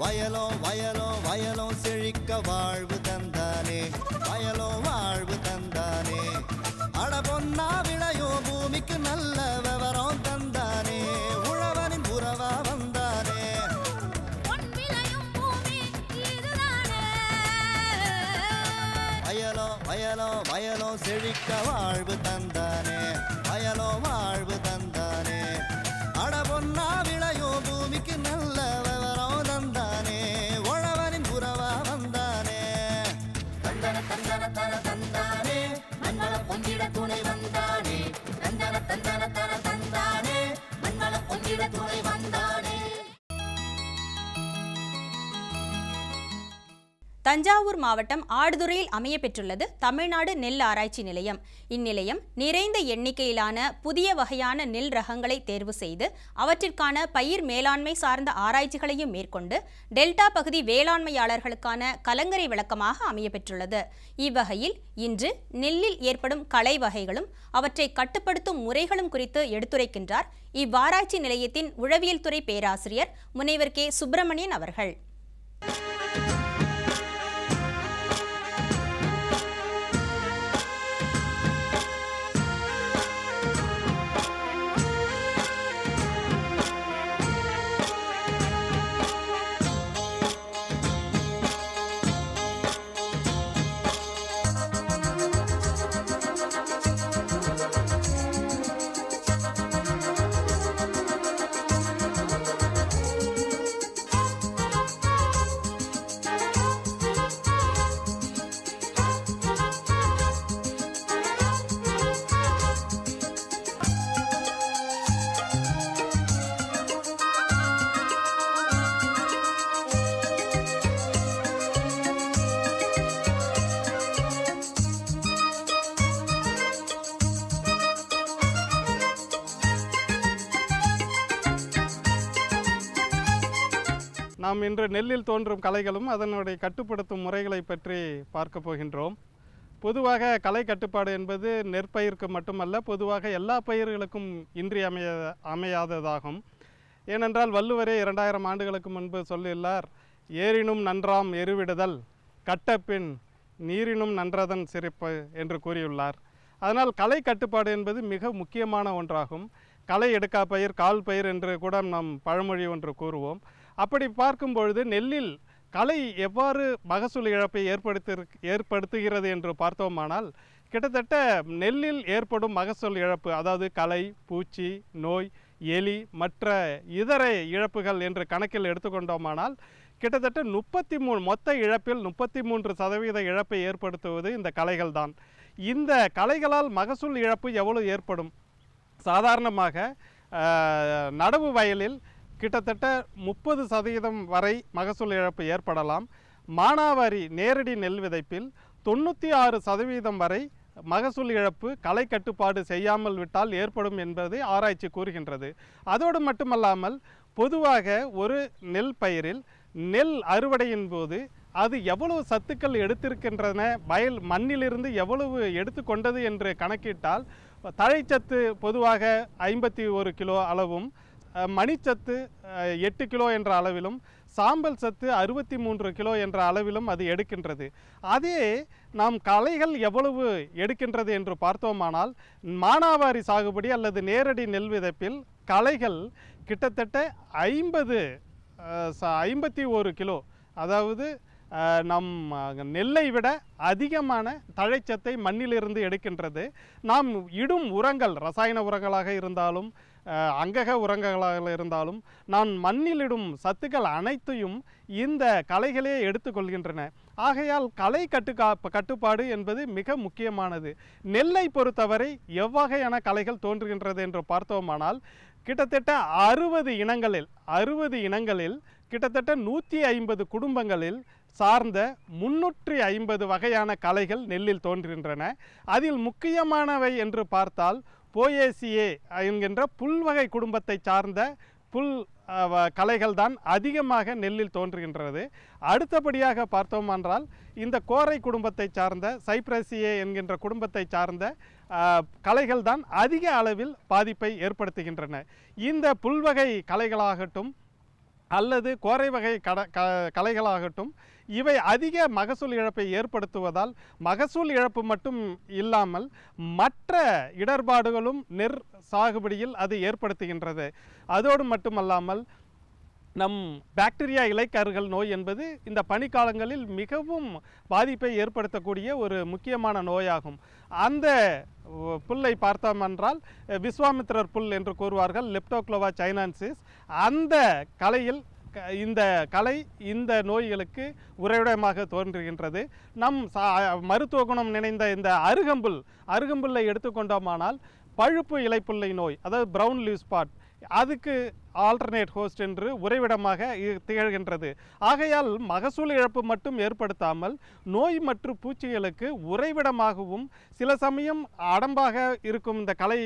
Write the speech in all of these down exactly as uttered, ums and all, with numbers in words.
வயலோ வயலோ வயலோ செழிக்க வாழ்வு தந்தானே, வயலோ வாழ்வு தந்தானே. அட பொன்னா விளையோ பூமிக்கு நல்ல விவரம் தந்தானே, உழவனின் உறவா வந்தானே. வயலோ வயலோ வயலோ செழிக்க வாழ்வு தந்தானே, வயலோ வாழ்வு தந்தானே. அட பொன்னா விளையோ பூமிக்கு நல்ல விவரம் தந்தானே, உழவனின் உறவா வந்தானே. தந்தன தந்தன தன தந்தானே, மண்ணள பொங்கிட துணை வந்தானே. தந்தன தந்தன தன தந்தானே, மண்ணள பொங்கிட துணை வந்தானே. தஞ்சாவூர் மாவட்டம் ஆடுதுறையில் அமைய பெற்றுள்ளது தமிழ்நாடு நெல் ஆராய்ச்சி நிலையம். இந்நிலையம் நிறைந்த எண்ணிக்கையிலான புதிய வகையான நெல் ரகங்களை தேர்வு செய்து அவற்றிற்கான பயிர் மேலாண்மை சார்ந்த ஆராய்ச்சிகளையும் மேற்கொண்டு டெல்டா பகுதி வேளாண்மையாளர்களுக்கான கலங்கரை விளக்கமாக அமைய பெற்றுள்ளது. இவ்வகையில் இன்று நெல்லில் ஏற்படும் களை வகைகளும் அவற்றை கட்டுப்படுத்தும் முறைகளும் குறித்து எடுத்துரைக்கின்றார் இவ்வாராய்ச்சி நிலையத்தின் உழவியல் துறை பேராசிரியர் முனைவர் கே சுப்பிரமணியன் அவர்கள். நாம் இன்று நெல்லில் தோன்றும் களைகளும் அதனுடைய கட்டுப்படுத்தும் முறைகளை பற்றி பார்க்க போகின்றோம். பொதுவாக களை கட்டுப்பாடு என்பது நெற்பயிருக்கு மட்டுமல்ல, பொதுவாக எல்லா பயிர்களுக்கும் இன்றியமைய அமையாததாகும். ஏனென்றால் வள்ளுவரே இரண்டாயிரம் ஆண்டுகளுக்கு முன்பு சொல்லியுள்ளார், ஏரினும் நன்றாம் எருவிடுதல் கட்டப்பின் நீரினும் நன்றதன் சிறப்பு என்று கூறியுள்ளார். அதனால் களை கட்டுப்பாடு என்பது மிக முக்கியமான ஒன்றாகும். களை எடுக்கா பயிர் கால் பயிர் என்று கூட நாம் பழமொழி ஒன்று கூறுவோம். அப்படி பார்க்கும் பொழுது நெல்லில் களை எவ்வாறு மகசூல் இழப்பை ஏற்படுத்தி ஏற்படுத்துகிறது என்று பார்த்தோமானால், கிட்டத்தட்ட நெல்லில் ஏற்படும் மகசூல் இழப்பு, அதாவது களை, பூச்சி, நோய், எலி மற்ற இதர இழப்புகள் என்று கணக்கில் எடுத்துக்கொண்டோமானால் கிட்டத்தட்ட முப்பத்தி மூணு மொத்த இழப்பில் முப்பத்தி மூன்று சதவீத இழப்பை ஏற்படுத்துவது இந்த களைகள் தான். இந்த களைகளால் மகசூல் இழப்பு எவ்வளவு ஏற்படும்? சாதாரணமாக நடவு வயலில் கிட்டத்தட்ட முப்பது சதவீதம் வரை மகசூல் இழப்பு ஏற்படலாம். மானாவாரி நேரடி நெல் விதைப்பில் தொண்ணூற்றி ஆறு சதவீதம் வரை மகசூல் இழப்பு களை கட்டுப்பாடு செய்யாமல் விட்டால் ஏற்படும் என்பது ஆராய்ச்சி கூறுகின்றது. அதோடு மட்டுமல்லாமல் பொதுவாக ஒரு நெல் பயிரில் நெல் அறுவடையின் போது அது எவ்வளவு சத்துக்கள் எடுத்திருக்கின்றன, வயல் மண்ணிலிருந்து எவ்வளவு எடுத்துக்கொண்டது என்று கணக்கிட்டால் தழைச்சத்து பொதுவாக ஐம்பத்தி ஒரு கிலோ அளவும், மணிச்சத்து எட்டு கிலோ என்ற அளவிலும், சாம்பல் சத்து அறுபத்தி மூன்று கிலோ என்ற அளவிலும் அது எடுக்கின்றது. அதே நாம் களைகள் எவ்வளவு எடுக்கின்றது என்று பார்த்தோமானால், மானாவாரி சாகுபடி அல்லது நேரடி நெல் விதைப்பில் களைகள் கிட்டத்தட்ட ஐம்பது ஐம்பத்தி ஒரு கிலோ, அதாவது நம் நெல்லை விட அதிகமான தழைச்சத்தை மண்ணிலிருந்து எடுக்கின்றது. நாம் இடும் உரங்கள் ரசாயன உரங்களாக இருந்தாலும் அங்கக உரங்களாக இருந்தாலும் நான் மண்ணிலிடும் சத்துக்கள் அனைத்தையும் இந்த களைகளே எடுத்துக்கொள்கின்றன. ஆகையால் களை கட்டுக்கா கட்டுப்பாடு என்பது மிக முக்கியமானது. நெல்லை பொறுத்தவரை எவ்வகையான களைகள் தோன்றுகின்றது என்று பார்த்தோமானால் கிட்டத்தட்ட அறுபது இனங்களில் அறுபது இனங்களில் கிட்டத்தட்ட நூற்றி ஐம்பது குடும்பங்களில் சார்ந்த முன்னூற்றி ஐம்பது வகையான களைகள் நெல்லில் தோன்றுகின்றன. அதில் முக்கியமானவை என்று பார்த்தால் போயேசியே என்கின்ற புல்வகை குடும்பத்தை சார்ந்த புல் களைகள் தான் அதிகமாக நெல்லில் தோன்றுகின்றது. அடுத்தபடியாக பார்த்தோம் என்றால் இந்த கோரை குடும்பத்தை சார்ந்த சைப்ரசியே என்கின்ற குடும்பத்தை சார்ந்த களைகள் தான் அதிக அளவில் பாதிப்பை ஏற்படுத்துகின்றன. இந்த புல்வகை களைகளாகட்டும் அல்லது கோரை வகை கட க களைகளாகட்டும், இவை அதிக மகசூல் இழப்பை ஏற்படுத்துவதால் மகசூல் இழப்பு மட்டும் இல்லாமல் மற்ற இடர்பாடுகளும் நெற் சாகுபடியில் அது ஏற்படுத்துகின்றது. அதோடு மட்டுமல்லாமல் நம் பாக்டீரியா இலைக்கருகள் நோய் என்பது இந்த பனிக்காலங்களில் மிகவும் பாதிப்பை ஏற்படுத்தக்கூடிய ஒரு முக்கியமான நோயாகும். அந்த புல்லை பார்த்தோம் என்றால் விஸ்வாமித்திரர் புல் என்று கூறுவார்கள், லெப்டோக்ளோவா சைனான்சிஸ். அந்த களையில் இந்த கலை இந்த நோய்களுக்கு உறைவிடமாக தோன்றுகின்றது. நம் மருத்துவ குணம் நினைந்த இந்த அருகம்புல் அருகம்புல்லை எடுத்துக்கொண்டோமானால் பழுப்பு இலைப்புள்ளை நோய், அதாவது ப்ரௌன் லீவ் ஸ்பாட், அதுக்கு ஆல்டர்னேட் ஹோஸ்ட் என்று உறைவிடமாக திகழ்கின்றது. ஆகையால் மகசூல் இழப்பு மட்டும் ஏற்படுத்தாமல் நோய் மற்றும் பூச்சிகளுக்கு உறைவிடமாகவும் சில சமயம் அடம்பாக இருக்கும் இந்த கலை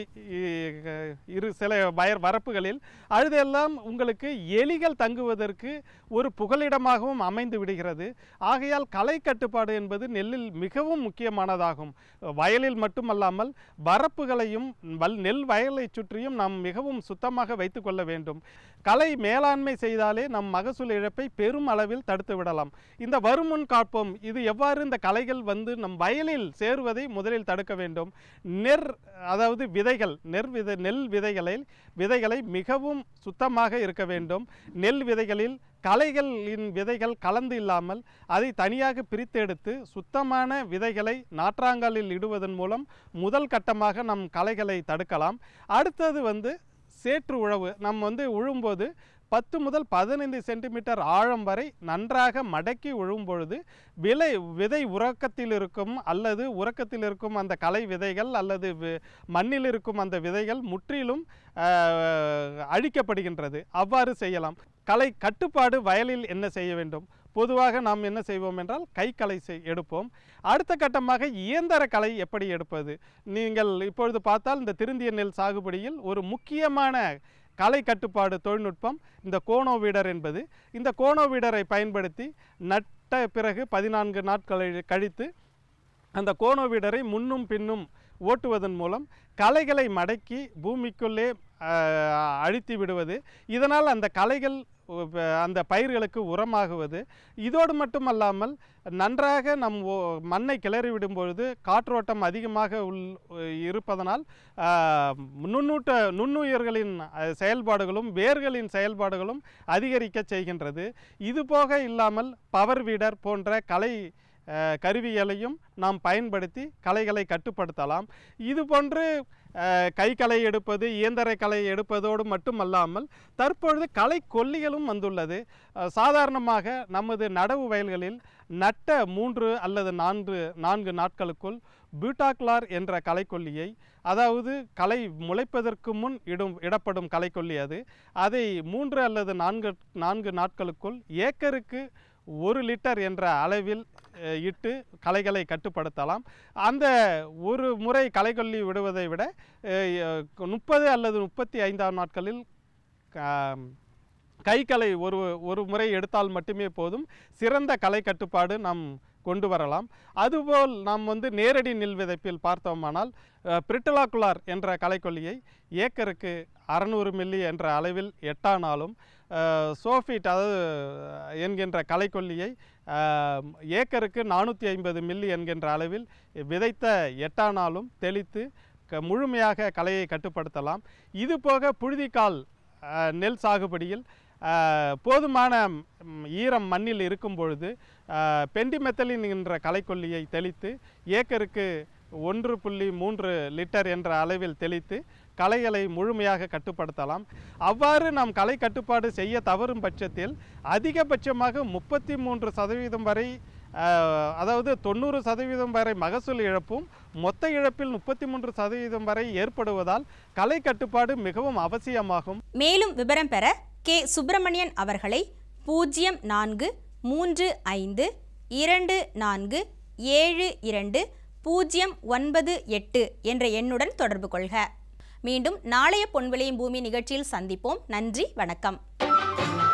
இரு சில வயர் வரப்புகளில் அழுதெல்லாம் உங்களுக்கு எலிகள் தங்குவதற்கு ஒரு புகலிடமாகவும் அமைந்து விடுகிறது. ஆகையால் களை கட்டுப்பாடு என்பது நெல்லில் மிகவும் முக்கியமானதாகும். வயலில் மட்டுமல்லாமல் வரப்புகளையும் நெல் வயலை சுற்றியும் நாம் மிகவும் சுத்தமாக வைத்து கொள்ள வேண்டும். களை மேலாண்மை செய்தாலே நம் மகசூல் இழப்பை பெரும் அளவில் தடுத்து விடலாம். இந்த வருமுன் காப்போம், இது எவ்வாறு இந்த களைகள் வந்து நம் வயலில் சேருவதை முதலில் தடுக்க வேண்டும். நெற் அதாவது விதைகள் நெற் விதை நெல் விதைகளை விதைகளை மிகவும் சுத்தமாக இருக்க வேண்டும். நெல் விதைகளில் களைகளின் விதைகள் கலந்து இல்லாமல் அதை தனியாக பிரித்து எடுத்து சுத்தமான விதைகளை நாற்றாங்காலில் இடுவதன் மூலம் முதல் கட்டமாக நம் களைகளை தடுக்கலாம். அடுத்தது வந்து சேற்று உழவு. நம் வந்து உழும்போது பத்து முதல் பதினைந்து சென்டிமீட்டர் ஆழம் வரை நன்றாக மடக்கி உழும் பொழுது விலை விதை உறக்கத்தில் இருக்கும் அல்லது உறக்கத்தில் இருக்கும் அந்த களை விதைகள் அல்லது மண்ணில் இருக்கும் அந்த விதைகள் முற்றிலும் அழிக்கப்படுகின்றது. அவ்வாறு செய்யலாம். களை கட்டுப்பாடு வயலில் என்ன செய்ய வேண்டும்? பொதுவாக நாம் என்ன செய்வோம் என்றால் கை களை செய் எடுப்போம். அடுத்த கட்டமாக இயந்திர களை எப்படி எடுப்பது? நீங்கள் இப்பொழுது பார்த்தால் இந்த திருந்திய நெல் சாகுபடியில் ஒரு முக்கியமான களை கட்டுப்பாடு தொழில்நுட்பம் இந்த கோனோ வீடர் என்பது. இந்த கோனோ வீடரை பயன்படுத்தி நட்ட பிறகு பதினான்கு நாட்களை கழித்து அந்த கோனோ வீடரை முன்னும் பின்னும் ஓட்டுவதன் மூலம் களைகளை மடக்கி பூமிக்குள்ளே அழித்து விடுவது. இதனால் அந்த களைகள் அந்த பயிர்களுக்கு உரமாகுவது. இதோடு மட்டுமல்லாமல் நன்றாக நம் மண்ணை கிளறி விடும் பொழுது காற்றோட்டம் அதிகமாக உள் இருப்பதனால் நுண்ணூட்ட நுண்ணுயிர்களின் செயல்பாடுகளும் வேர்களின் செயல்பாடுகளும் அதிகரிக்க செய்கின்றது. இதுபோக இல்லாமல் பவர் வீடர் போன்ற களை கருவிகளையும் நாம் பயன்படுத்தி களைகளை கட்டுப்படுத்தலாம். இது போன்று கை களை எடுப்பது இயந்திர களை எடுப்பதோடு மட்டுமல்லாமல் தற்பொழுது களை கொல்லிகளும் வந்துள்ளது. சாதாரணமாக நமது நடவு வயல்களில் நட்ட மூன்று அல்லது நான்கு நான்கு நாட்களுக்குள் பியூட்டாக்ளார் என்ற களைக்கொல்லியை, அதாவது களை முளைப்பதற்கு முன் இடும் இடப்படும் களைக்கொல்லி அது, அதை மூன்று அல்லது நான்கு நான்கு நாட்களுக்குள் ஏக்கருக்கு ஒரு லிட்டர் என்ற அளவில் இட்டு களைகளை கட்டுப்படுத்தலாம். அந்த ஒரு முறை களைக்கொல்லி விடுவதை விட முப்பது அல்லது முப்பத்தி ஐந்தாம் நாட்களில் கைகளை ஒரு ஒரு முறை எடுத்தால் மட்டுமே போதும். சிறந்த களை கட்டுப்பாடு நாம் கொண்டு வரலாம். அதுபோல் நாம் வந்து நேரடி நெல் விதைப்பில் பார்த்தோமானால் பிரிட்டலாக்குலார் என்ற களைக்கொல்லியை ஏக்கருக்கு அறநூறு மில்லி என்ற அளவில் எட்டானாலும் சோஃபிட் அதாவது என்கின்ற களைக்கொல்லியை ஏக்கருக்கு நானூற்றி ஐம்பது மில்லி என்கின்ற அளவில் விதைத்த எட்டானாலும் தெளித்து முழுமையாக களையை கட்டுப்படுத்தலாம். இது போக புழுதிக்கால் நெல் சாகுபடியில் போதுமான ஈரம் மண்ணில் இருக்கும் பொழுது பெண்டிமெத்தலின் என்ற களைக்கொல்லியை தெளித்து ஏக்கருக்கு ஒன்று புள்ளி மூன்று லிட்டர் என்ற அளவில் தெளித்து களைகளை முழுமையாக கட்டுப்படுத்தலாம். அவ்வாறு நாம் களை கட்டுப்பாடு செய்ய தவறும் பட்சத்தில் அதிகபட்சமாக முப்பத்தி மூன்று சதவீதம் வரை, அதாவது தொண்ணூறு சதவீதம் வரை மகசூல் இழப்பும் மொத்த இழப்பில் முப்பத்தி மூன்று சதவீதம் வரை ஏற்படுவதால் களை கட்டுப்பாடு மிகவும் அவசியமாகும். மேலும் விவரம் பெற கே சுப்பிரமணியன் அவர்களை பூஜ்ஜியம் நான்கு மூன்று ஐந்து இரண்டு நான்கு ஏழு இரண்டு பூஜ்ஜியம் ஒன்பது எட்டு என்ற எண்ணுடன் தொடர்பு கொள்க. மீண்டும் நாளைய பொன் விளையும் பூமி நிகழ்ச்சியில் சந்திப்போம். நன்றி, வணக்கம்.